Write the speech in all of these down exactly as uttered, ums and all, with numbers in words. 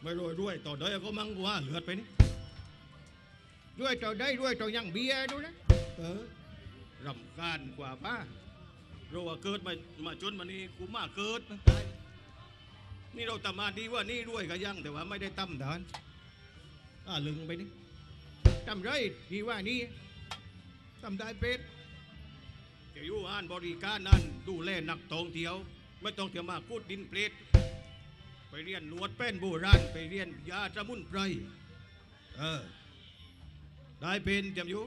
ไม่รวยรวยต่อได้ก็มั่งว่าเหลือดไปนี่รวยต่อได้รวยต่อยังเบียร์ดูนะเออรำคาญกว่าป้าเราว่าเกิดมามาจนมานี่กูมาเกิดนะนี่เราตำมาดีว่านี่รวยก็ยังแต่ว่าไม่ได้ตั้มฐานอ่าลึงไปนี่ตั้มไรดีว่านี่ตั้มได้เป็ดจะอยู่อ่านบริการนั่นดูแลนักท่องเที่ยวไม่ต้องเที่ยวมาพูดดินเปรตไปเรียนนวดแป้นโบราณไปเรียนยาสมุนไพรเออได้เป็นจำอยู่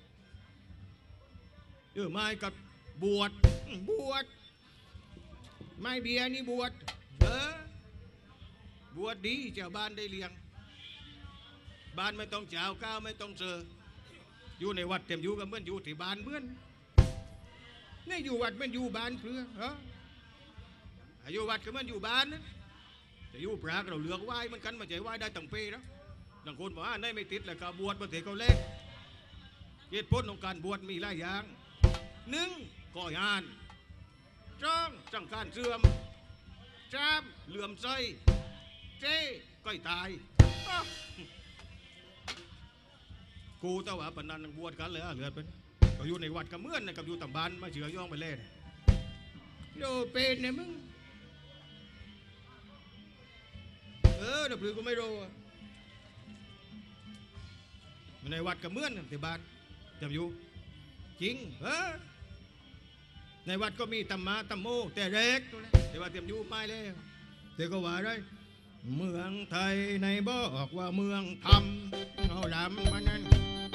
เออไม่กับบวชบวชไม่เบียร์นี่บวชเออบวชดีเจ้าบ้านได้เลี้ยงบ้านไม่ต้องเจ้าข้าวไม่ต้องเจออยู่ในวัดเต็มอยู่กับเมื่อนอยู่ที่บ้านเมื่อนนี่อยู่วัดมันอยู่บ้านเพื่อเอออยู่วัดก็มันอยู่บ้านนะจะอยู่พระเราเลือกไหว้มันกันมาใจไหว้ได้ตั้งปีแล้วบางคนบอกว่าได้ไม่ติดแล้วก็บวชมาเถอะเขาเล่นเหตุผลของการบวชมีหลายอย่างหนึ่งก่อยานจ้องจังการเสื่อมจามเหลื่อมใจเจ้ก้อยตายกูตะว่าปนันบวชกันเลยเหลือเป็นก็อยู่ในวัดกับเมื่อนกับอยู่ต่างบ้านมาเฉือย่องไปเล่นโยเป็นเนี่ยมึงเออเดี๋ยวพลือก็ไม่รู้ในวัดกับเมื่อนที่บ้านจำอยู่จริงเออในวัดก็มีธรรมะธรรมโมแต่เล็กแต่ว่าเตรียมอยู่ไม่แล้วแต่ก็ว่าได้เมืองไทยในบอกว่าเมืองธรรมเอาลำมันนั้น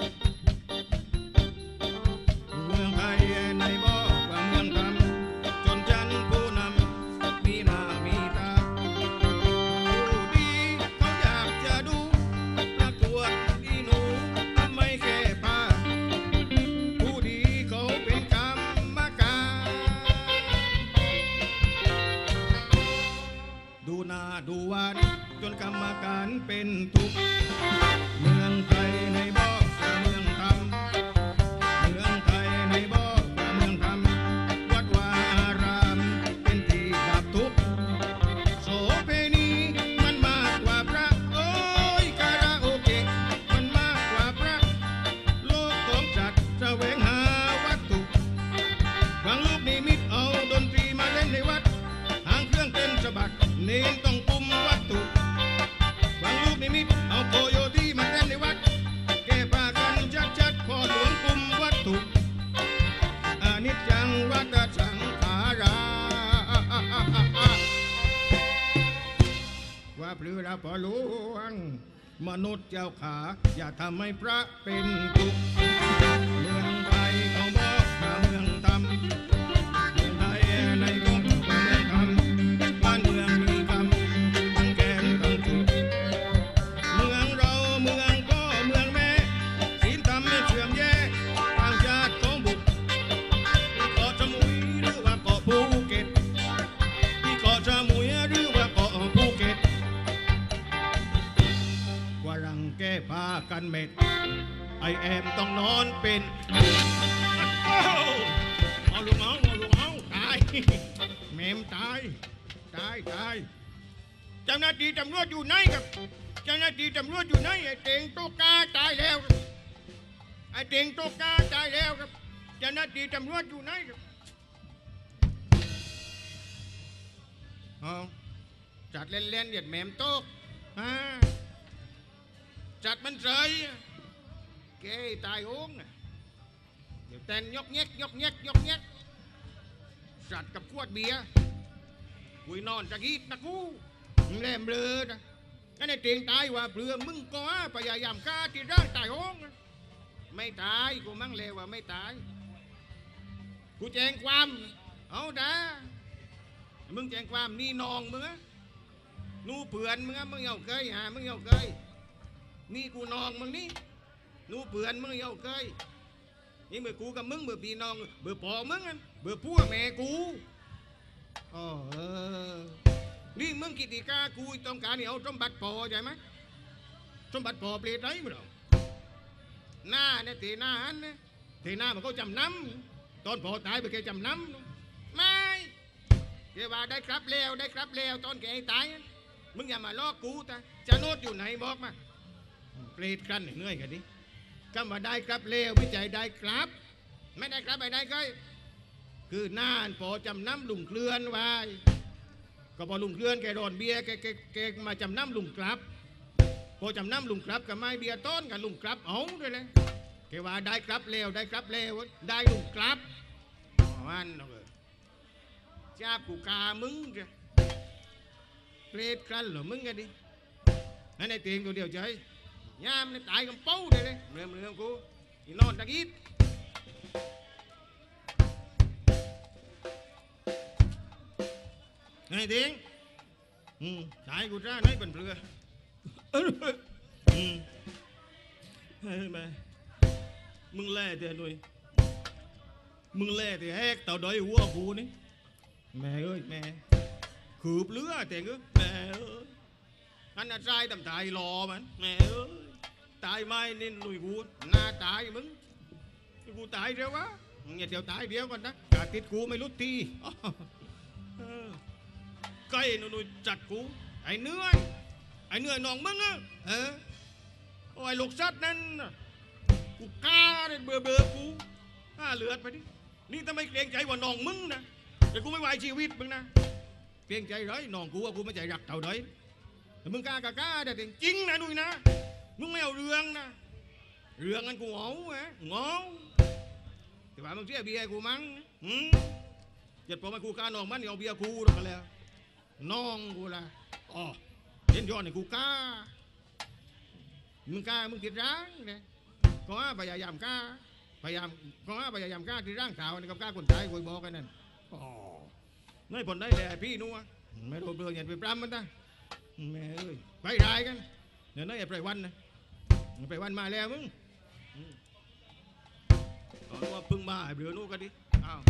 เมืองไทยในบอกว่าเมืองธรรมจนจันผู้นำมีหน้ามีตาผู้ดีเขาอยากจะดูนักตรวจดีหนูไม่แค่ผ้าผู้ดีเขาเป็นกรรมการดูหน้าดูวันจนกรรมการเป็นทุกข์เมืองไทยในบอกว่าเมืองธรรมเมืองไทยในบอกว่าเมืองธรรมวัดวาอารามเป็นที่ดับทุกข์โสเภณีมันมากกว่าพระโอ้ยคาราโอเกะมันมากกว่าพระโลกของจัดแสวงหาวัตถุบางลูกนิมิตเอาดนตรีมาเล่นในวัดหางเครื่องเต้นสะบัดเน้นต้องกุมวัตถุบางลูกนิมิตเอาโคโยตี้มาเล่นในวัดแก้ผ้ากันชัดๆขอหลวงกุมวัตถุอนิจจังวัฏสังขาราว่าพลือราพอหลวงมนุษย์เจ้าขาอย่าทำให้พระเป็นทุกข์เมืองไทยเขาบอกว่าเมืองธรรมเมืองไทยในบอกว่าเมืองธรรมบ้านเมืองมีกรรมทั้งแกนทั้งทุกข์เมืองเราเมืองพ่อเมืองแม่ศีลธรรมไม่เสื่อมแย่ต่างชาติของบุตรที่เกาะสมุยหรือว่าเกาะภูเก็ตที่เกาะสมุยหรือว่าเกาะภูเก็ตกว่ารังแก้ผ้ากันเม็ดไอแอมต้องนอนเป็นเอาลูกเอาเอาลูกเอาตายแม่มตายตายตายเจ้าหน้าที่ตำรวจอยู่ไหนครับเจ้าหน้าที่ตำรวจอยู่ไหนไอเต็งโตกาตายแล้วไอเต็งโตกาตายแล้วครับเจ้าหน้าที่ตำรวจอยู่ไหนครับอ๋อจัดเล่นๆเดี๋ยวแม่มโตกฮะจัดมันเสยเกยตายโอ้งเดี๋ยวแต่นยกเง็กยกเง็กยกเง็กจัดกับขวดเบียร์กุยนอนตะกี้ตะกูแหลมเลือนะนั่นไอ้เตียงตายว่าเปลือมึงก็พยายามฆ่าที่ร่างตายโอ้งไม่ตายกูมั่งเลวว่าไม่ตายกูแจ้งความเอาด่ามึงแจ้งความนี่นองมึงอะนูเปื่อนมึงอะมึงเอาเคยหามึงเอาเคยนี่กูนองมึงนี่นูเปื่อนมึงเอาเคยนี่เมื่อกูกับมึงเมื่อพี่น้องเมื่อพ่อมึงอะเมื่อพ่อแม่กูอ๋อเออนี่มึงกิติกากูต้องการนี่เอาสมบัติพ่อใช่ไหมสมบัติพ่อเปลี่ยนไรมั้งหน้าเนี่ยเทหน้าอันเนี่ยเทหน้ามันก็จำน้ำตอนพ่อตายไปแกจำน้ำไม่เดี๋ยวว่าได้ครับแล้วได้ครับแล้วตอนแกตายมึงอย่ามาลอกกูตาจะโนดอยู่ไหนบอกมาเปรตกันเหนื่อยกันดิก็มาได้ครับเลวไม่ใจได้ครับไม่ได้ครับไม่ได้ก็คือน่านพอจำน้ำลุงเคลื่อนไว้ก็พอลุงเคลื่อนแกโดนเบียร์แกแกแกมาจำน้ำลุงกลับพอจำน้ำลุงกลับกับไม้เบียร์ต้นกับลุงกลับเอาด้วยเลยแกว่าได้ครับเลวได้ครับเลวได้ลุงกลับมันเลยจ้ากูกามึงจ้ะเปรตกันเหรอมึงไงดินั่นไอ้เตียงตัวเดียวใจยามนี่ตายกับเป้าเลยเลยเรื่องเรื่องกูอีนอนตะกี้ไอ้เตียงอืมตายกูจ้าไหนเป็นเปลือยอืมเฮ้ยแม่มึงแล่เดี๋ยวหน่อยมึงแล่เดี๋ยวแหกเต่าดอยหัวกูนี่แม่เอ้ยแม่ขืบเลือเตียงเอ้ยแม่เอ้ยอันนั้นใจต่ำตายรอมันแม่เอ้ยตายไม่นี่หนุ่ยกูหน้าตายมึงกูตายเดี๋ยววะอย่าเดี๋ยวตายเดี๋ยวก่อนนะกาติดกูไม่รู้ทีใกล้หนุ่ยจัดกูไอ้เนื้อไอ้เนื้อน้องมึงอ่ะเออโอ้ยลูกซัดนั่นกูกล้าเลยเบื่อเบื่อกูน่าเลือดไปดินี่ทำไมเกรงใจว่าน้องมึงนะแต่กูไม่ไหวชีวิตมึงนะเกรงใจร้อยน้องกูว่ากูไม่ใจรักเท่าใดแต่มึงกล้ากล้ากล้าแต่จริงนะหนุ่ยนะมึงไม่เอาเรื่องนะเรื่องนั้นกูเอาไงงอแต่ว่ามึงเสียเบียร์กูมั้งหืมเจ็ดพอมากูกล้าน้องมันเอาเบียร์กูหรอกแล้วน้องกูละอ๋อเห็นย้อนให้กูกล้ามึงกล้ามึงติดร่างเนี่ยก็พยายามกล้าพยายามก็พยายามกล้าติดร่างขาวนี่กับกล้าคนตายกูบอกกันนั่นอ๋อไม่ผลได้เลยพี่นัวไม่โดนเบื่ออย่าไปปรำมันนะแม่เอ้ยไปได้กันเดี๋ยวน้อยอย่าไปวันนะไปวันมาแล้วมึงเอาว่าพึ่งมาเบื่อนู้กันดิอ้าว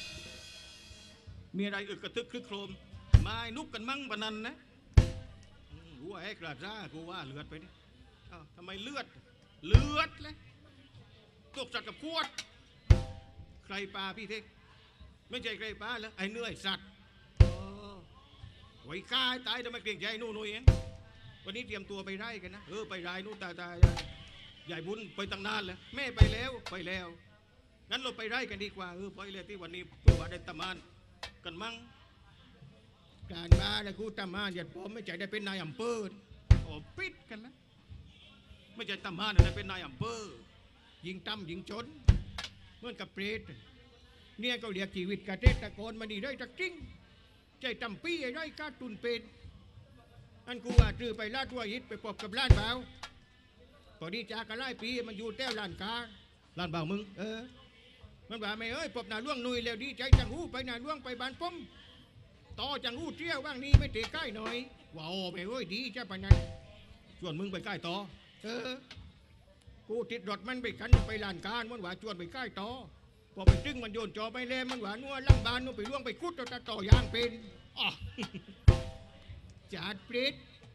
มีอะไรอึกกระทึกคลึกโครมมานุกกันมั่งปนันนะกูว่าไอ้กระด้ากูว่าเลือดไปดิอ้าวทำไมเลือดเลือดเลยตกสัตว์กับขวดใครปลาพี่เทคไม่ใช่ใครปลาแล้วไอ้เนื้อสัตว์ไว้ฆ่าตายทำไมเกรงใจนู่นนู่นเองวันนี้เตรียมตัวไปไร่กันนะเออไปไร่นู่นตายตายใหญ่บุญไปตั้งนานแล้วแม่ไปแล้วไปแล้วงั้นเราไปไร่กันดีกว่าเออไปเลยที่วันนี้เพื่อว่าได้ตำมานกันมั่งการมาแล้วกูตำมานอย่าผมไม่ใจได้เป็นนายอำเภอโอ้ปิดกันนะไม่ใจตำมานได้เป็นนายอำเภอยิงตำยิงจนเหมือนกับเปรตเนี่ยก็เรียกชีวิตกระเทศตะโกนมาดีได้จักจริงใจตำปี้ไอ้ไรกาตุนเป็นอันกูว่าจื้อไปลาดตัวฮิตไปปบกับล้านเบาพอดีจากกันไล่ปีมันอยู่แต้วล้านกาล้านเบามึงเออมันว่าไม่เอ้ยปบหน้าล่วงนุยแล้วดีใจจังหูไปหน้าล่วงไปบานป้อมต่อจังหูเที่ยวบ้างนี้ไม่เตะใกล้หน่อยว้าวไม่เอ้ยดีจ้าปนันชวนมึงไปใกล้ต่อเออกูติดรถมันไปกันไปล้านการมันว่าชวนไปใกล้ต่อพอไปจึงมันโยนจอไปแล้วมันว่านัวลำบานนัวไปล่วงไปคุดต่อต่อยางเป็นอ๋อจัดเปรต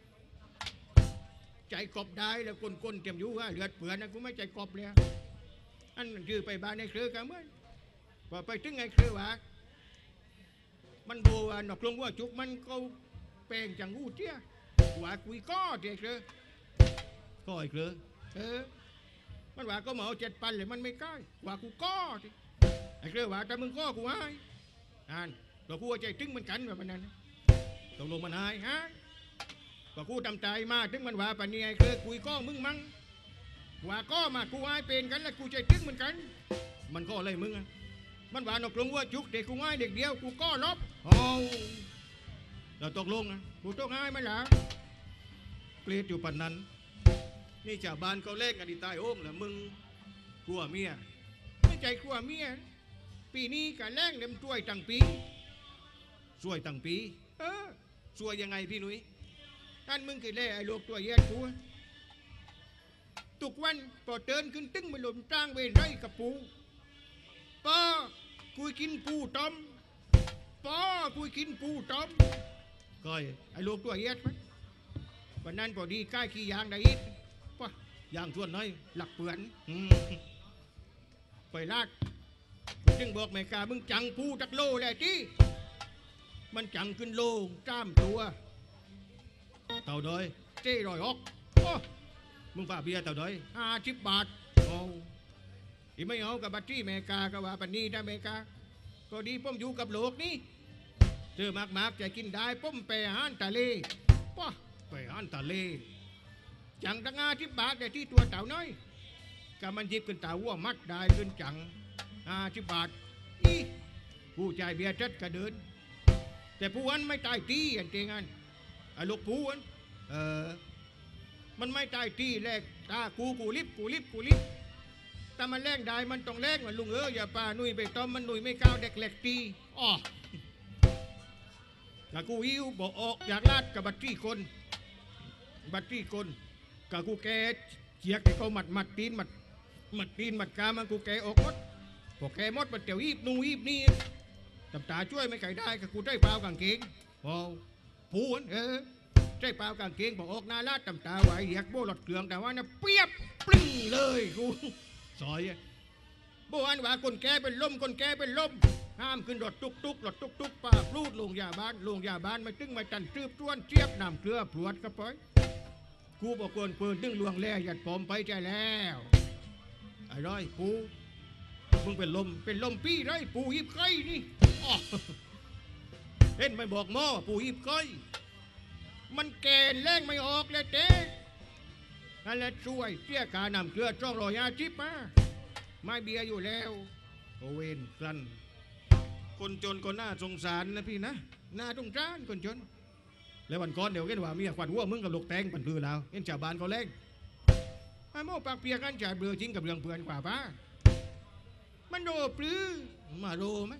ใจกบได้แล้วก้นก้นเตรียมอยู่ว่าเลือดเปื่อนนะกูไม่ใจกบเลยอันคือไปบ้านในเครือกันเมื่อพอไปถึงไงเครือว่ามันโบว่าหนอกลงว่าจุกมันก็แปลงจังงูเตี้ยว่ากุยก้อเตี้ยเครือก้อยเครือเออมันว่าก็มาเอาเจ็ดปันเลยมันไม่ใกล้ว่ากูก้อที่ไอ้เครือว่าแต่มึงก้อกูให้อ่านตัวกูใจตึงมันกันแบบนั้นตกลงมันหายฮะก็กูทำใจมาถึงมันว่าปะเนี่ยเคยคุยก้อมึงมั้งว่าก้อมากูให้เป็นกันแล้วกูใจตึงเหมือนกันมันก็อะไรมึงอ่ะมันว่านกลงว่าจุกเด็กกูให้เด็กเดียวกูก้อลบโอ้เราตกลงอ่ะกูต้องให้มันละเปลี่ยนอยู่ปันนั้นนี่ชาวบ้านเขาเล่นกันดีตายโอ้งแหละมึงกลัวเมียไม่ใจกลัวเมียปีนี้กันแรงเต็มช่วยตั้งปีช่วยตั้งปีเออช่วยยังไงพี่นุ้ยท่านมึงเคยเล่ไอ้ลูกตัวแย่กูตุกวันพอเดินขึ้นตึ้งไปหล่มจ้างเวรไรกับปูป้ากูกินปูต้มป้ากูกินปูต้มก้อยไอ้ลูกตัวแย่ไหมวันนั้นพอดีใกล้ขี้ยางได้อีกป้ายางชวนน้อยหลักเปื่อนไปลากจึงบอกแม่กามึงจังปูตักโลแหละที่มันจังขึ้นโลจ้ามตัวเต่าดอยเจ้รอยออกโอ้มึงฝ่าเบียร์เต่าดอยห้าสิบบาทโอ้ที่ไม่เอากับบัตรที่อเมริกาก็ว่าปันนี้ถ้าอเมริกาก็ดีผมอยู่กับโลกนี้เจอมากๆจะกินได้ผมไปอาหารทะเลป้าไปอาหารทะเลจังตั้งห้าสิบบาทแต่ที่ตัวเต่าน้อยก็มันหยิบขึ้นเต่าวัวมัดได้ขึ้นจังห้าสิบบาทอีผู้ใจเบียร์จัดกระเดินแต่ผู้อันไม่ตายตีอันเจงันไอ้ลูกผู้อันเออมันไม่ตายตีแรกตากูกูลิบกูลิบกูลิบแต่มันแรงได้มันต้องแรงมันลุงเอออย่าป่าหนุ่ยไปต้อมมันหนุ่ยไม่ก้าวเด็กเล็กตีอ๋อถ้ากูหิวบอกออกอยากลาดกับบัตรที่คนบัตรที่คนกับกูแกเจียกให้เขาหมัดหมัดตีนหมัดหมัดตีนหมัดกามันกูแกออกหมดพอแกหมดมันเตียวอีบนูอีบนี่ตำตาช่วยไม่ไก่ได้กับกูได้เปล่ากางเกงพอผูนเออได้เปล่ากางเกงบอกออกนาลาดตำตาไหวเรียกโบหลอดเกลืองแต่ว่านะเปียบปลิ้งเลยกูซอยโบอันว่าคนแกเป็นลมคนแกเป็นลมห้ามขึ้นรถตุกตุกรถตุกตุกป้าพลูดลงยาบ้านลงยาบ้านไม่ตึงไม่ตันตืบต้วนเจี๊ยบน้ำเกลือพรวดกระป๋อยกูบอกเกินเปินดึงลวงแล่หยัดผมไปใจแล้วไอ้ร้อยปูมึงเป็นลมเป็นลมปี้ไรปูหิบไก่นี่เห็นไม่บอกหม้อปูหิบไก่มันแกนแรงไม่ออกเลยเจ๊นั่นแหละช่วยเสียการนำเกลือจ้องรอยาชิปมาไม่เบียอยู่แล้วโอเวนกันคนจนก็น่าสงสารนะพี่นะน่าสงสารคนจนแล้ววันก่อนเดี๋ยวเห็นว่ามีขวัญวัวมึงกับลูกแตงปันพือแล้วเห็นชาวบ้านเขาเล่นไอ้โม่ปากเปียกันจ่าเบือจริงกับเรื่องเพื่อนกว่าป้ามันโดปลื้อมาโดไหม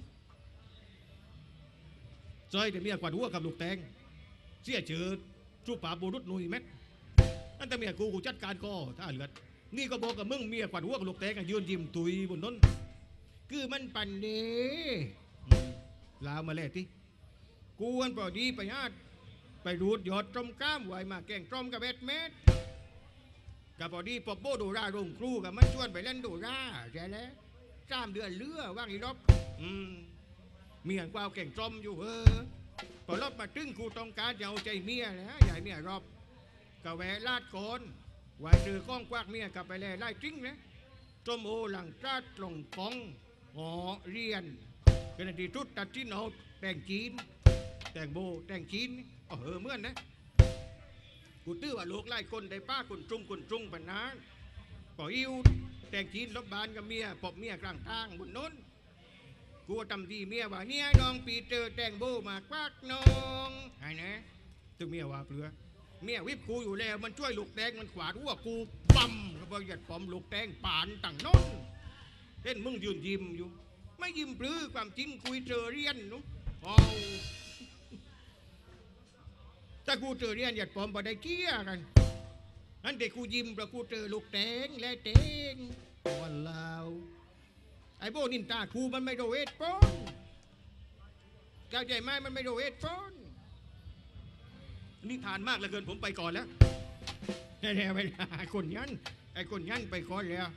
ซอยแต่เมียขวัญวัวกับลูกแตงเสียเจอจูป่าบุรุษนุยแม็กนั่นแต่เมียกูกูจัดการก็ถ้าเหลือนี่ก็บอกกับมึงเมียขวัญวัวกับลูกแตงยืนยิ้มตุยบนนั้นคือมันปั่นเด้ลาวมาแล้วที่กูวันพอดีไปญาติไปรูดยอดตรมก้ามไว้มาแก่งตรมกับเบ็ดเม็ดกับพอดีปอบโบดูราโรงครูกับมันชวนไปเล่นดูราใช่แล้วสามเดือนเลือว่างอีรอบอืมเมียกวาวแก่งตรมอยู่เออพอรอบมาตึ้งกูต้องการจะเอาใจเมียนะใหญ่เมียรอบกับแหวลาดโกนไว้เจอก้องกวากเมียกับไปแล่ไล่จริงนะจมโอหลังตราดลงกองหอเรียนเป็นที่ทุดตัดที่โนดแต่งจีนแต่งโบแต่งจีนเออเมื่อนนะกูตื้อว่าลูกไล่คนได้ป้าคนจุงคนจุงปนานปออิวแต่งจีนลบบานกับเมียปอบเมียกลางทางบนน้นกูทำดีเมียว่าเนี่ยน้องปีเตอร์แต่งโบมากวากน้องไอ้นะตึงเมียว่าเปลือเมียวิบกูอยู่แล้วมันช่วยลูกแดงมันขวาดวัวกูปั๊มก็บริยัดปอมลูกแดงป่านต่างน้นเห็นมึงยืนยิ้มอยู่ไม่ยิ้มปลื้อความจริงคุยเจอเรียนนุ๊กเอาถ้ากูเจอเรียนหยัดปอมบ่ได้เกี้ยกันอันเด็กกูยิ้มเพราะกูเจอลูกแดงและแดงวันลาวไอ้โบนินตาคูมันไม่โดเวทปอนเข้าใจไหมมันไม่โดเวทปอนนี่ทานมากเหลือเกินผมไปก่อนแล้วแล้วไปคนยันไอ้คนยันไปก่อนแล้ว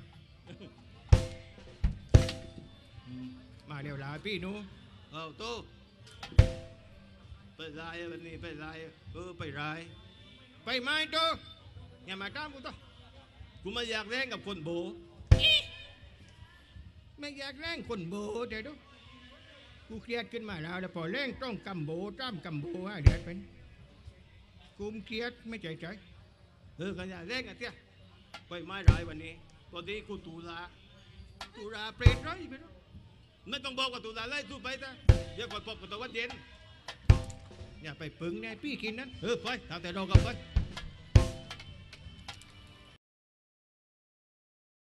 มาเดี๋ยวลาพี่หนูเอาโตไปไรวันนี้ไปไรเออไปไรไปไหมโตอย่ามาตามกูโตกูไม่อยากแรงกับคนโบไม่อยากแรงคนโบเดี๋ยวดูกูเครียดขึ้นมาแล้วแล้วพอแรงต้องกำโบจ้ำกำโบฮะเดี๋ยวเป็นกูเครียดไม่ใจใจเออกันอย่าแรงกันเตี้ยไปไม่ไรวันนี้ตอนนี้กูตูลาตูลาเปรตไรไปดูไม่ต้องบอกว่าตูลาไล่ตูไปแต่เดี๋ยวก่อนพบกับตัววันเย็นอย่าไปปึงเนี่ยพี่กินนั้นเออไปทำแต่เรากับไป